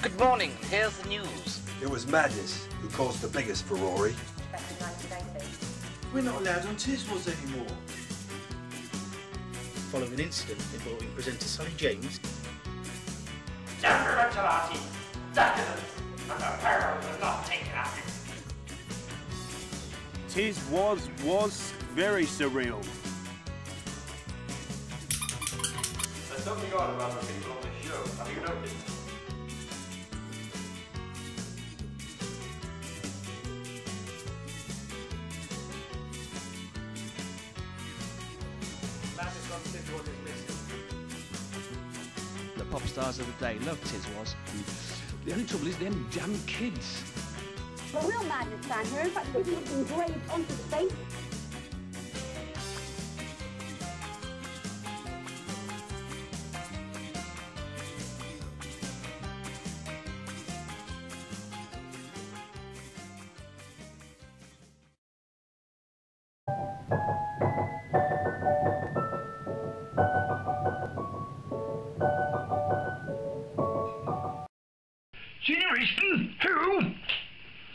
Good morning, here's the news. It was Madness who caused the biggest furore. Back in 1980. We're not allowed on MISWAS anymore. Following an incident involving presenter Sonny James. Detrimentality, decadence, and the peril will not take it up. MISWAS very surreal. There's something odd about the people on this show. Have you noticed? The pop stars of the day loved MISWAS. The only trouble is them damn kids. A real Madness fan here. In fact, it's looking engraved onto the face. Generation who?